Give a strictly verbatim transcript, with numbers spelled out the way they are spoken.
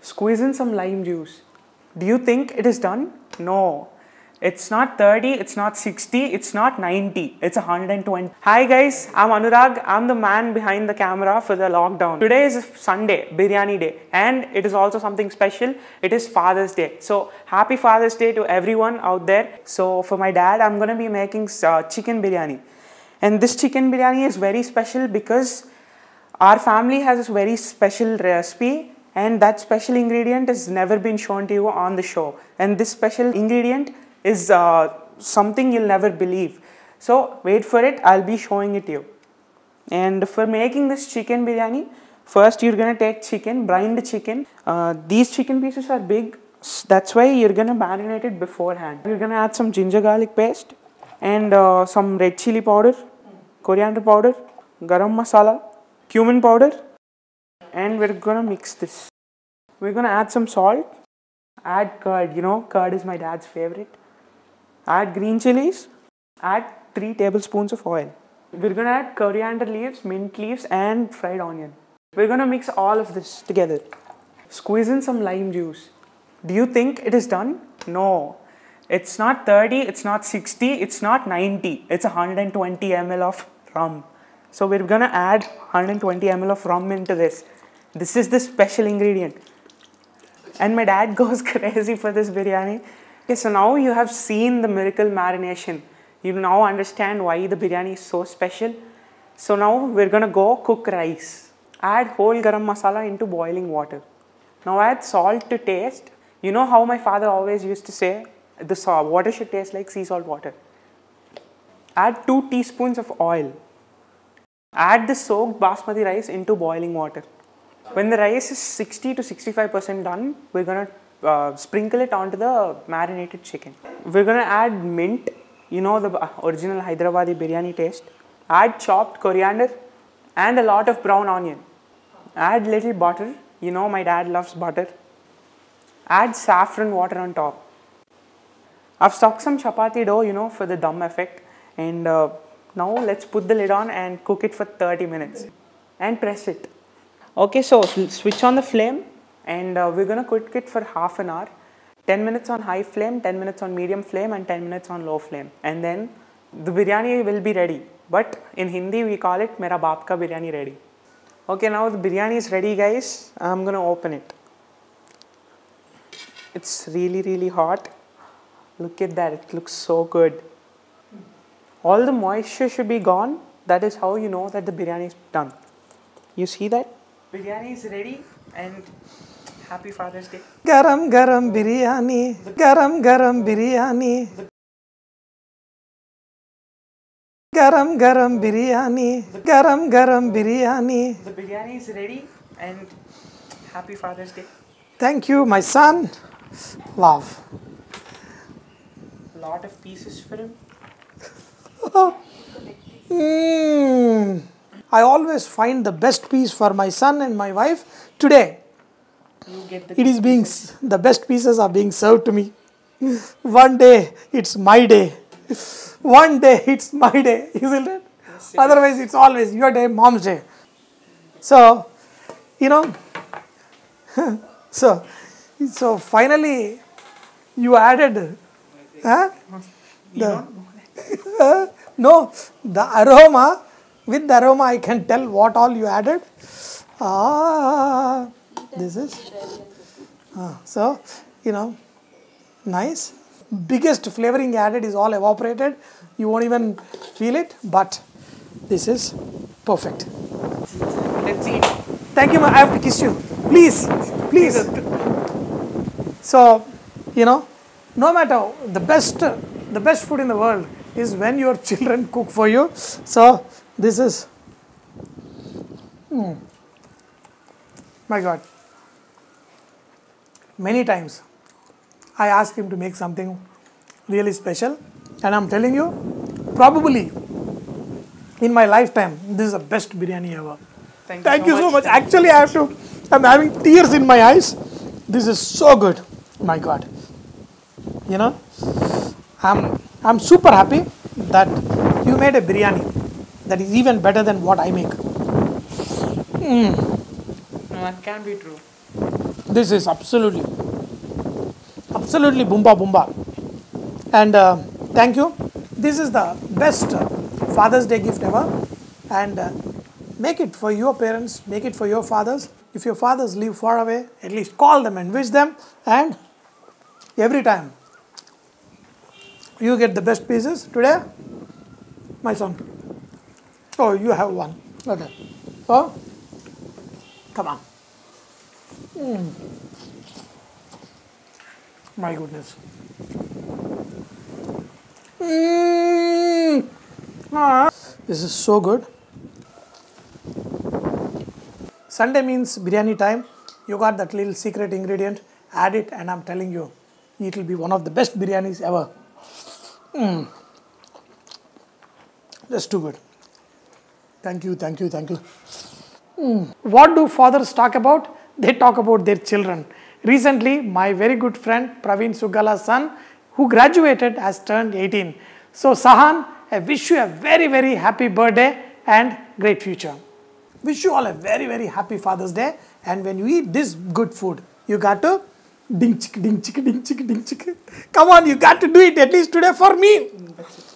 Squeeze in some lime juice. Do you think it is done? No. It's not thirty, it's not sixty, it's not ninety, it's one hundred twenty. Hi guys, I'm Anurag. I'm the man behind the camera for the lockdown. Today is Sunday, Biryani Day, and it is also something special. It is Father's Day. So happy Father's Day to everyone out there. So for my dad, I'm gonna be making uh, chicken biryani. And this chicken biryani is very special because our family has a very special recipe, and that special ingredient has never been shown to you on the show. And this special ingredient is uh, something you'll never believe. So wait for it, I'll be showing it to you. And for making this chicken biryani, first you're gonna take chicken, brined chicken. Uh, these chicken pieces are big, that's why you're gonna marinate it beforehand. You're gonna add some ginger garlic paste and uh, some red chili powder, coriander powder, garam masala, cumin powder, and we're gonna mix this. We're gonna add some salt, add curd, you know, curd is my dad's favorite. Add green chilies, add three tablespoons of oil. We're gonna add coriander leaves, mint leaves, and fried onion. We're gonna mix all of this together. Squeeze in some lime juice. Do you think it is done? No. It's not thirty, it's not sixty, it's not ninety, it's one hundred twenty milliliters of rum. So we're gonna add one hundred twenty milliliters of rum into this. This is the special ingredient. And my dad goes crazy for this biryani. Okay, so now you have seen the miracle marination. You now understand why the biryani is so special. So now we're gonna go cook rice. Add whole garam masala into boiling water. Now add salt to taste. You know how my father always used to say, the water should taste like sea salt water. Add two teaspoons of oil. Add the soaked basmati rice into boiling water. When the rice is sixty to sixty-five percent done, we're gonna uh, sprinkle it onto the marinated chicken. We're gonna add mint, you know, the original Hyderabadi biryani taste. Add chopped coriander and a lot of brown onion. Add little butter, you know my dad loves butter. Add saffron water on top. I've stuck some chapati dough, you know, for the dum effect. And uh, now let's put the lid on and cook it for thirty minutes. And press it. Okay, so switch on the flame and uh, we're gonna cook it for half an hour. ten minutes on high flame, ten minutes on medium flame, and ten minutes on low flame. And then the biryani will be ready. But in Hindi we call it Mera Baap Ka Biryani ready. Okay, now the biryani is ready guys. I'm gonna open it. It's really really hot. Look at that, it looks so good. All the moisture should be gone. That is how you know that the biryani is done. You see that? Biryani is ready and happy Father's Day. Garam garam biryani, garam garam biryani. Garam garam biryani, garam garam biryani. The biryani is ready and happy Father's Day. Thank you, my son. Love. Lot of pieces for him. mm. I always find the best piece for my son and my wife. Today, you get the it is being, the best pieces are being served to me. One day, it's my day. One day, it's my day, isn't it? Yes, otherwise, it's always your day, mom's day. So, you know, so, so finally, you added, huh? The, uh, no, the aroma, with the aroma I can tell what all you added. Ah, this is, ah, so, you know, nice. Biggest flavoring added is all evaporated. You won't even feel it, but this is perfect. Let's eat. Thank you, I have to kiss you. Please, please. So, you know, no matter the best, the best food in the world is when your children cook for you. So, this is, mm, my God. Many times I ask him to make something really special, and I'm telling you, probably in my lifetime, this is the best biryani ever. Thank, Thank you, you so so much. much. Actually, I have to, I'm having tears in my eyes. This is so good. My God. You know, I'm, I'm super happy that you made a biryani that is even better than what I make. Mm. No, that can't be true. This is absolutely, absolutely boomba boomba. And uh, thank you. This is the best uh, Father's Day gift ever. And uh, make it for your parents, make it for your fathers. If your fathers live far away, at least call them and wish them. And every time you get the best pieces. Today, my son. Oh, you have one. Okay. So, come on. Mm. My goodness. Mm. Ah. This is so good. Sunday means biryani time. You got that little secret ingredient. Add it, and I'm telling you, it will be one of the best biryanis ever. Mm. That's too good. Thank you, thank you, thank you. Mm. What do fathers talk about? They talk about their children. Recently, my very good friend Praveen Sugala's son, who graduated, has turned eighteen. So Sahan, I wish you a very, very happy birthday and great future. Wish you all a very, very happy Father's Day. And when you eat this good food, you got to ding chick, ding chick, ding chick, ding chick. Come on, you got to do it at least today for me.